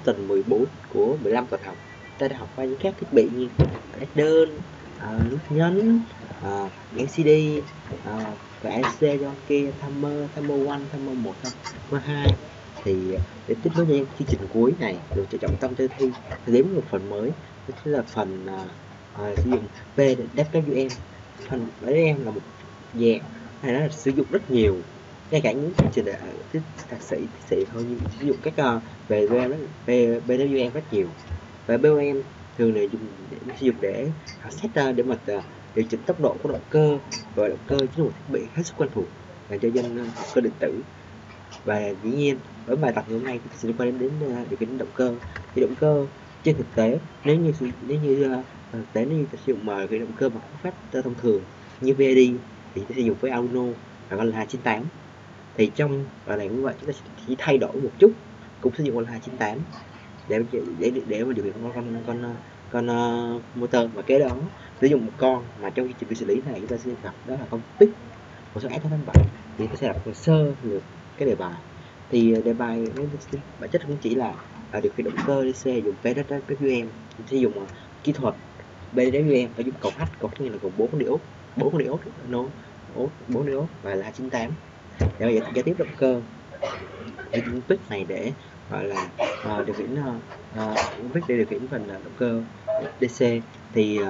tuần 14 của 15 tuần học. Ta đã học qua những các thiết bị như đơn, nút nhấn, LCD, và EC cho kia, Timer 1, Timer 1, Timer 2. Thì để tiếp nối cho chương trình cuối này được cho trọng tâm cho thi thì đến một phần mới, đó chính là phần sử dụng PWM. Phần PWM là một dạng này nó sử dụng rất nhiều, ngay cả những chương trình thạc sĩ, tiến sĩ thôi, nhưng sử dụng các về PWM rất nhiều. Và PWM thường là sử dụng để xét để mà điều chỉnh tốc độ của động cơ, và động cơ chính là một thiết bị hết sức quen thuộc dành cho dân động cơ điện tử. Và dĩ nhiên ở bài tập ngày hôm nay sẽ liên quan đến điều khiển động cơ. Thì động cơ trên thực tế, nếu như thực tế nếu như ta sử dụng cái động cơ bằng phương pháp thông thường như VAD thì ta sử dụng với Arduino và con L298. Thì trong bài này cũng vậy, chúng ta chỉ thay đổi một chút, cũng sử dụng con L298 để mà điều khiển con motor, và kế đó sử dụng một con mà trong chương trình xử lý này chúng ta sẽ gặp, đó là con PIC 16887. Thì ta sẽ đọc sơ lược cái đề bài. Thì đề bài bản chất cũng chỉ là điều khiển động cơ DC dùng PWM, sử dụng kỹ thuật PWM phải dùng cầu H, cầu như là cầu 4 diode, 4 diode và là 298 để giải tiếp động cơ. Cái PIC này để gọi là điều khiển PIC để điều khiển phần động cơ DC. Thì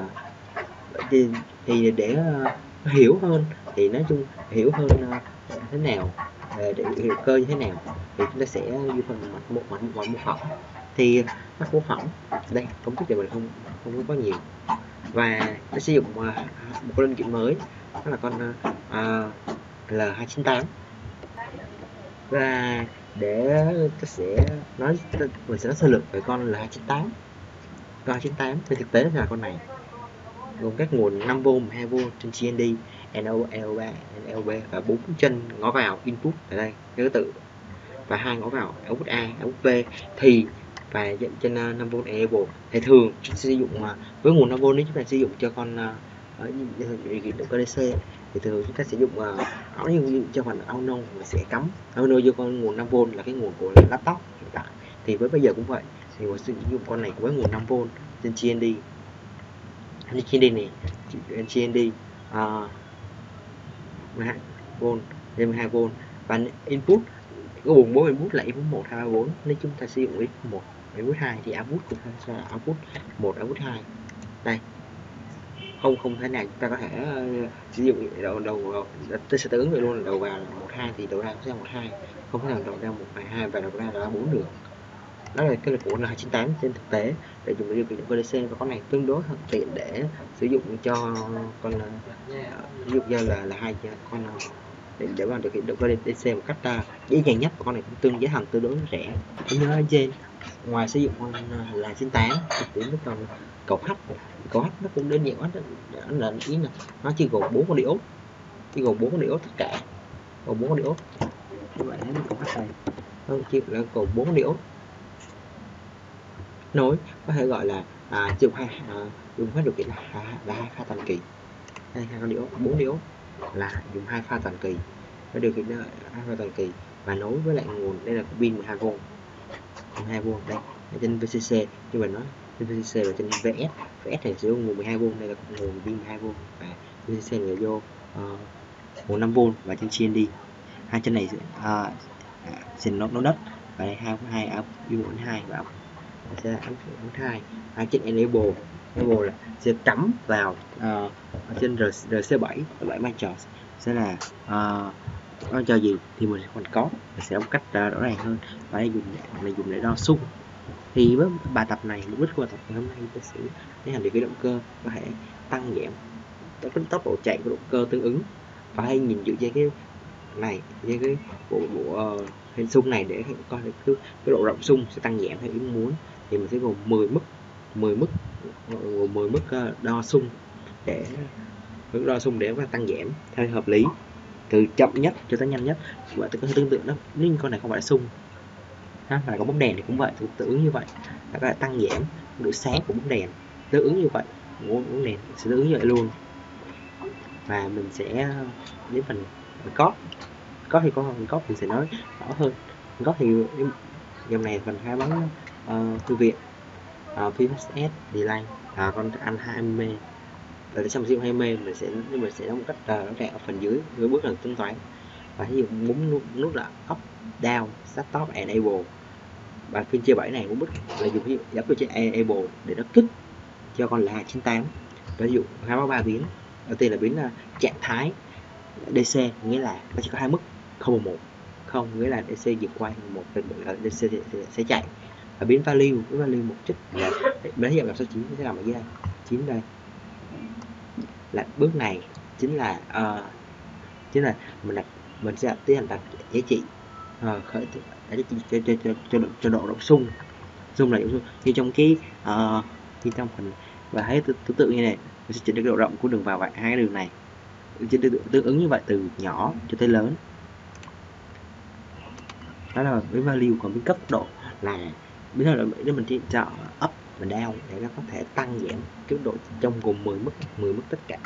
để hiểu hơn, thì nói chung hiểu hơn thế nào để hiểu cơ như thế nào thì chúng ta sẽ như phần mặt mô phỏng. Thì mặt mô phỏng đây công thức này mình không có nhiều, và nó sử dụng một con linh kiện mới, đó là con L298. Và để ta sẽ nói, mình sẽ nói sơ lược về con L298. Con L298 thì thực tế là con này gồm các nguồn 5V, 12V trên GND, NO, NO3, NLB và 4 chân ngó vào input ở đây thứ tự, và 2 ngó vào output A, output B. Thì và trên 5V enable thì thường chúng sử dụng với nguồn 5V, nếu chúng ta sử dụng cho con điều khiển động cơ DC thì thường chúng ta sử dụng như cho phần Arduino mình sẽ cắm Arduino vô con nguồn 5V là cái nguồn của laptop hiện tại. Thì với bây giờ cũng vậy, thì mình sử dụng con này với nguồn 5V trên GND này, GND 12V lên 12V, và input có buồng 4 input là input 1, 2, 3, 4. Nếu chúng ta sử dụng input 1, input 2 thì output cũng sẽ là output 1, output 2. Đây không thể nào chúng ta có thể sử dụng đầu tôi sẽ tự ứng luôn là đầu vào là 12 thì đầu ra sẽ là 12, không thể nào đầu ra 1, 2 và đầu ra là 4 được. Đó là cái lực của L298 trên thực tế để dùng điều khiển động cơ DC, và con này tương đối thuận tiện để sử dụng cho con ví dụ như là hai con để mà điều khiển động cơ DC một cách dễ dàng nhất. Con này cũng giá thành tương đối rẻ. Tôi nhớ ở trên ngoài sử dụng con L298 thì nó còn cầu H nó cũng đơn giản quá, là ý là nó chỉ gồm 4 con diode, tất cả gồm 4 con diode như vậy. Nó cầu H này nó chỉ là gồm 4 con diode nối, có thể gọi là dùng hai điều kiện là 2 pha toàn kỳ. Đây 2 con diode, 4 diode là dùng 2 pha toàn kỳ, nó điều khiển 2 pha toàn kỳ và nối với lại nguồn. Đây là pin 12V, 12V đây ở trên VCC, như mình nói trên VCC và trên VS này sử dụng nguồn 12V, đây là nguồn pin 12V, và VCC là vô nguồn 5V, và trên GND hai chân này sẽ nối đất, và đây hai pin 2 và sẽ là output 2. Trên enable là sẽ cắm vào trên RC7 micro sẽ là nó cho gì thì mình còn có sẽ một cách rõ ràng hơn, và dùng để đo xung. Thì với bài tập này, mục đích của bài tập ngày hôm nay ta sẽ tiến hành điều khiển động cơ, có thể tăng giảm tốc độ chạy của động cơ tương ứng, và hay nhìn dựa trên cái này, với cái bộ hình xung này để coi được cái độ rộng xung sẽ tăng giảm theo ý muốn. Thì mình sẽ gồm 10 mức đo xung để mà tăng giảm theo hợp lý, từ chậm nhất cho tới nhanh nhất. Và tôi có thể tương tự đó, nhưng con này không phải là xung mà có bóng đèn thì cũng vậy, tương ứng như vậy, là có thể tăng giảm độ sáng của bóng đèn tương ứng như vậy, bóng đèn sẽ tương ứng như vậy luôn. Và mình sẽ đến phần code thì có phần code mình sẽ nói rõ hơn. Code thì dòng này phần khai báo thư viện, phím S delay, con ăn 20 rồi xong siêu 20 mình sẽ nói một cách rõ ràng ở phần dưới với bước là tính toán. Và ví dụ muốn nút là up, down, stop, enable. Và phiên chia 7 này cũng biết là dùng ví dụ cho enable để nó kích cho con là 98. Ví dụ hai có 3 biến. Đầu tiên là biến trạng thái DC, nghĩa là nó chỉ có hai mức 0 và 1. Không nghĩa là DC vượt qua 1 phần DC sẽ chạy. Và biến value một chút là lấy hiện là số 9 sẽ làm ở dưới đây. 9 đây. Là bước này chính là mình sẽ tiến hành đặt giá trị khởi cho độ động xung là như trong cái như trong phần và thấy tương tự như này, mình sẽ chỉnh được độ rộng của đường vào hai cái đường này tương ứng như vậy từ nhỏ cho tới lớn. Đó là với value. Còn với cấp độ là bây giờ là nếu mình chỉ chọn up và down để nó có thể tăng giảm cái độ trong gồm 10 mức tất cả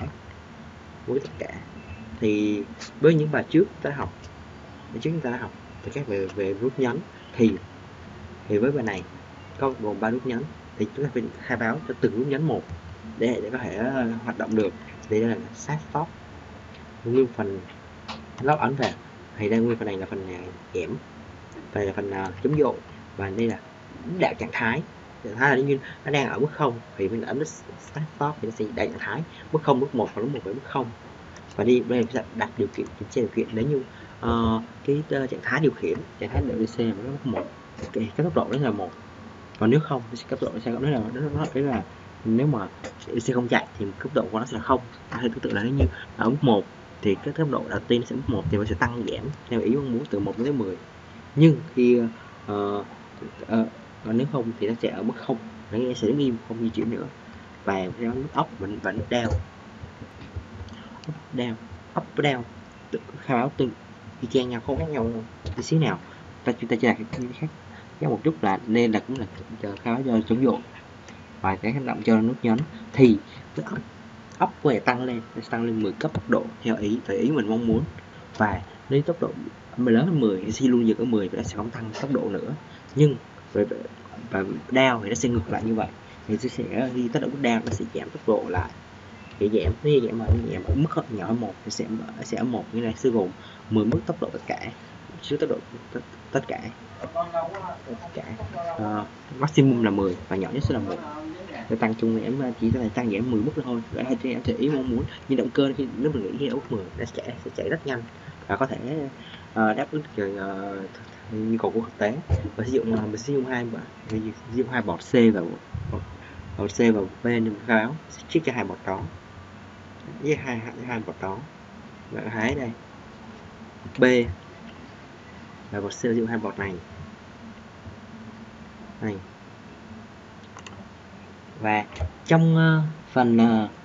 thì với những bài trước chúng ta đã học thì các về nút nhấn thì với bài này có gồm 3 nút nhấn thì chúng ta phải khai báo cho từng nút nhấn một để có thể hoạt động được. Đây là start stop, nguyên phần log ấn vào, thì đây nguyên phần này là phần giảm, phần này là phần chống dội, và đây là đạt trạng thái là như nó đang ở mức 0 thì mình ấn start stop thì nó sẽ đạt trạng thái mức 0, mức 1 và mức 1 với mức 0. Và đây mình sẽ đặt điều kiện, kiểm tra điều kiện nếu như cái trạng thái điều khiển, trạng thái độ DC mà nó mức 1 cái tốc độ đó là 1, còn nếu không thì cấp độ sẽ nó là nếu mà DC không chạy thì cấp độ của nó sẽ là 0. Hay tương tự là nếu như ở mức 1 thì cái tốc độ đầu tiên nó sẽ mức 1 thì nó sẽ tăng giảm theo ý mong muốn từ 1 đến 10. Nhưng khi nếu không thì nó sẽ ở mức 0, nó sẽ đứng im không di chuyển nữa. Và theo nút up và nút down, up down khai báo từng y chang nhau, không khác nhau tí xíu nào. Chúng ta chỉ là cái khác một chút là nên là cũng là khai báo cho chống dội và cái hành động cho nút nhấn thì up có thể tăng lên 10 cấp tốc độ theo ý mình mong muốn. Và nếu tốc độ lớn hơn 10 thì luôn dừng ở 10 và nó sẽ không tăng tốc độ nữa. Nhưng và down thì nó sẽ ngược lại như vậy, thì sẽ khi tốc độ down nó sẽ giảm tốc độ lại, thì giảm ở mức nhỏ hơn 1 thì sẽ ở 1, như này sẽ gồm 10 mức tốc độ tất cả, số tốc độ tất cả maximum là 10 và nhỏ nhất sẽ là 1. Để tăng chung thì em chỉ có thể tăng giảm 10 mức thôi, để hai em sẽ ý mong muốn. Nhưng động cơ khi nếu mình nghĩ khi ở mức 10 nó sẽ chạy rất nhanh và có thể đáp ứng nhu cầu của thực tế. Và mình sử dụng hai bọt C và bọt B như khai báo check cho hai bọt đó với hai bọt đó, và hai đây B và bọt C sử dụng hai bọt này. Và trong phần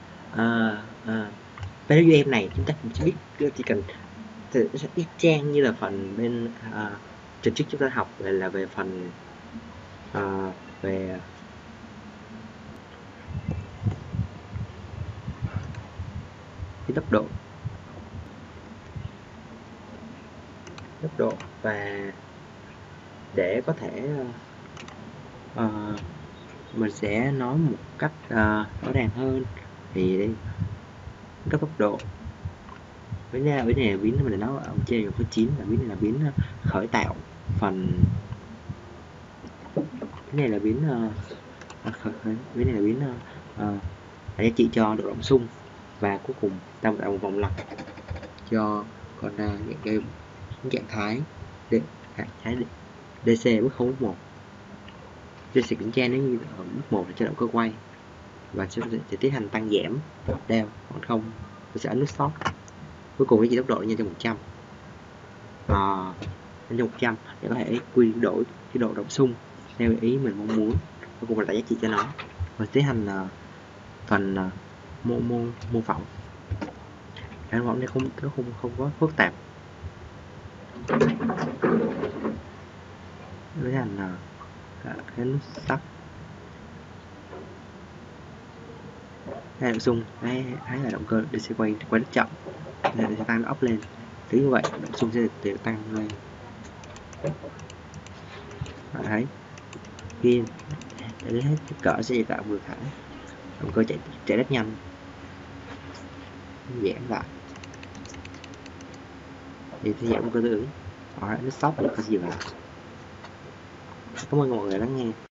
PWM này chúng ta cũng chỉ cần ít trang như là phần bên trình trước chúng ta học là về phần về cái tốc độ và để có thể mình sẽ nói một cách rõ ràng hơn thì đây các tốc độ với này là biến mình nói ở trên là số 9, là biến này là biến khởi tạo phần, cái này là biến cái này là biến giá trị cho độ động xung, và cuối cùng ta tạo một vòng lặp cho còn những cái trạng thái DC mức 0 mức 1. Tôi sẽ kiểm tra nếu như ở mức 1 là cho động cơ quay và sẽ tiến hành tăng giảm đeo, còn không tôi sẽ ấn nút stop. Cuối cùng cái tốc độ nhân cho 100 nhân cho 100 để có thể quy đổi cái độ động xung theo ý mình mong muốn. Cuối cùng là tạo giá trị cho nó và tiến hành phần mô phỏng. Cái mô phỏng này không có phức tạp. Tiến hành cái nút stop. Đây là xung, thấy là động cơ DC quay rất chậm, để sẽ tăng nó up lên. Thứ như vậy động xung sẽ được tăng lên. Bạn thấy Kia để lấy hết cỡ sẽ tạo vừa phải. Động cơ chạy rất nhanh, giảm lại thì sẽ giảm động cơ tương ứng. Nó stop thì có dừng lại. Cảm ơn mọi người lắng nghe.